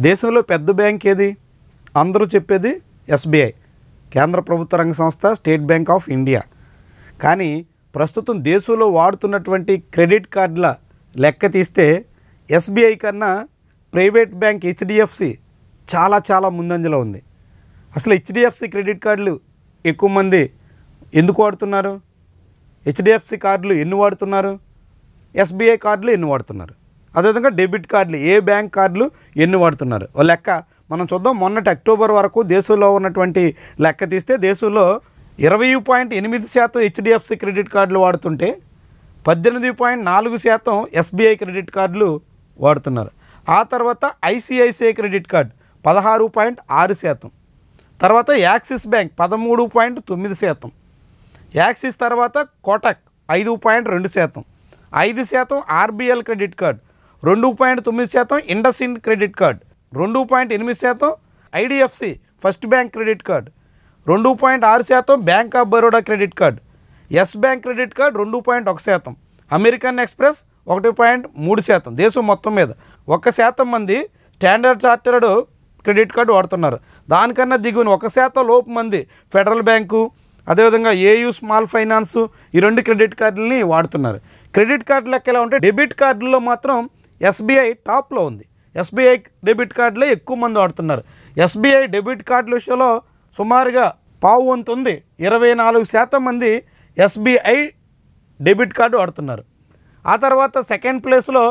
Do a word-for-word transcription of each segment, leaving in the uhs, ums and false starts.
దేశంలో పెద్ద బ్యాంక్ ఏది? అందరూ చెప్పేది ఎస్బీఐ, కేంద్ర ప్రభుత్వ రంగ సంస్థ, స్టేట్ బ్యాంక్ ఆఫ్ ఇండియా. కానీ ప్రస్తుతం దేశంలో వాడుతున్నటువంటి క్రెడిట్ కార్డుల లెక్క తీస్తే ఎస్బీఐ కన్నా ప్రైవేట్ బ్యాంక్ హెచ్డిఎఫ్సి చాలా చాలా ముందంజలో ఉంది. అసలు హెచ్డిఎఫ్సి క్రెడిట్ కార్డులు ఎక్కువ మంది ఎందుకు వాడుతున్నారు? హెచ్డిఎఫ్సి కార్డులు ఎన్ని వాడుతున్నారు? ఎస్బీఐ కార్డులు ఎన్ని వాడుతున్నారు? అదేవిధంగా డెబిట్ కార్డులు ఏ బ్యాంక్ కార్డులు ఎన్ని వాడుతున్నారు ఓ లెక్క మనం చూద్దాం. మొన్నటి అక్టోబర్ వరకు దేశంలో ఉన్నటువంటి లెక్క తీస్తే దేశంలో ఇరవై పాయింట్ ఎనిమిది శాతం హెచ్డిఎఫ్సి క్రెడిట్ కార్డులు వాడుతుంటే పద్దెనిమిది పాయింట్ నాలుగు శాతం ఎస్బీఐ క్రెడిట్ కార్డులు వాడుతున్నారు. ఆ తర్వాత ఐసిఐసిఐ క్రెడిట్ కార్డు పదహారు పాయింట్ ఆరు శాతం, తర్వాత యాక్సిస్ బ్యాంక్ పదమూడు పాయింట్ తొమ్మిది శాతం, యాక్సిస్ తర్వాత కోటక్ ఐదు పాయింట్ రెండు శాతం, ఐదు శాతం ఆర్బీఎల్ క్రెడిట్ కార్డ్, రెండు పాయింట్ తొమ్మిది శాతం ఇండస్ ఇండ్ క్రెడిట్ కార్డ్, రెండు పాయింట్ ఎనిమిది శాతం IDFC first bank credit card, రెండు పాయింట్ ఆరు శాతం bank of Baroda credit card, yes bank credit card రెండు పాయింట్ ఒక శాతం, అమెరికన్ ఎక్స్ప్రెస్ ఒకటి పాయింట్ మూడు శాతం. దేశం మొత్తం మీద ఒక శాతం మంది స్టాండర్డ్ చార్టర్డ్ క్రెడిట్ కార్డు వాడుతున్నారు. దానికన్నా దిగువన ఒక శాతం లోపు మంది ఫెడరల్ బ్యాంకు, అదేవిధంగా ఏయూ స్మాల్ ఫైనాన్స్ ఈ రెండు క్రెడిట్ కార్డులని వాడుతున్నారు. క్రెడిట్ కార్డు లెక్క ఎలా ఉంటే డెబిట్ కార్డుల్లో మాత్రం ఎస్బీఐ టాప్లో ఉంది. ఎస్బీఐ డెబిట్ కార్డులే ఎక్కువ మంది వాడుతున్నారు. ఎస్బీఐ డెబిట్ కార్డుల విషయంలో సుమారుగా పావు వంతు ఉంది. ఇరవై నాలుగు శాతం మంది ఎస్బీఐ డెబిట్ కార్డు వాడుతున్నారు. ఆ తర్వాత సెకండ్ ప్లేస్లో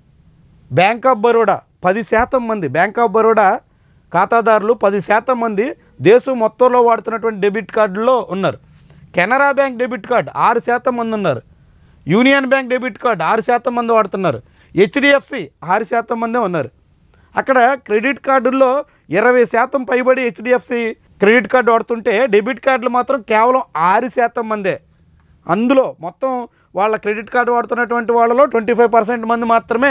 బ్యాంక్ ఆఫ్ బరోడా పది శాతం మంది, బ్యాంక్ ఆఫ్ బరోడా ఖాతాదారులు పది శాతం మంది దేశం మొత్తంలో వాడుతున్నటువంటి డెబిట్ కార్డుల్లో ఉన్నారు. కెనరా బ్యాంక్ డెబిట్ కార్డు ఆరు శాతం మంది ఉన్నారు. యూనియన్ బ్యాంక్ డెబిట్ కార్డు ఆరు శాతం మంది వాడుతున్నారు. హెచ్డిఎఫ్సి ఆరు శాతం మందే ఉన్నారు. అక్కడ క్రెడిట్ కార్డుల్లో ఇరవై శాతం పైబడి హెచ్డిఎఫ్సి క్రెడిట్ కార్డు వాడుతుంటే డెబిట్ కార్డులు మాత్రం కేవలం ఆరు శాతం మందే. అందులో మొత్తం వాళ్ళ క్రెడిట్ కార్డు వాడుతున్నటువంటి వాళ్ళలో ట్వంటీ ఫైవ్ పర్సెంట్ మంది మాత్రమే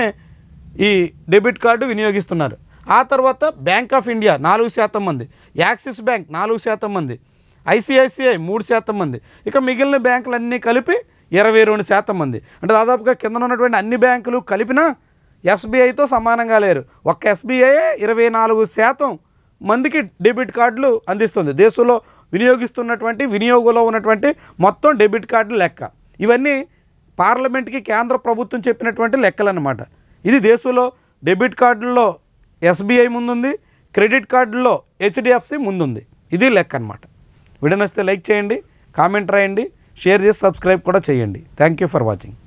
ఈ డెబిట్ కార్డు వినియోగిస్తున్నారు. ఆ తర్వాత బ్యాంక్ ఆఫ్ ఇండియా నాలుగు శాతం మంది, యాక్సిస్ బ్యాంక్ నాలుగు శాతం మంది, ఐసిఐసిఐ మూడు శాతం మంది, ఇక మిగిలిన బ్యాంకులన్నీ కలిపి ఇరవై రెండు శాతం మంది. అంటే దాదాపుగా కింద ఉన్నటువంటి అన్ని బ్యాంకులు కలిపినా ఎస్బీఐతో సమానంగా లేరు. ఒక్క ఎస్బీఐ ఇరవై నాలుగు శాతం మందికి డెబిట్ కార్డులు అందిస్తుంది. దేశంలో వినియోగిస్తున్నటువంటి వినియోగంలో ఉన్నటువంటి మొత్తం డెబిట్ కార్డులు లెక్క. ఇవన్నీ పార్లమెంట్కి కేంద్ర ప్రభుత్వం చెప్పినటువంటి లెక్కలు అన్నమాట. ఇది దేశంలో డెబిట్ కార్డుల్లో ఎస్బీఐ ముందుంది, క్రెడిట్ కార్డుల్లో హెచ్డిఎఫ్సి ముందుంది. ఇది లెక్క అనమాట. వీడియో నచ్చితే లైక్ చేయండి, కామెంట్ రాయండి, షేర్ చేసి సబ్స్క్రైబ్ కూడా చేయండి. Thank you for watching.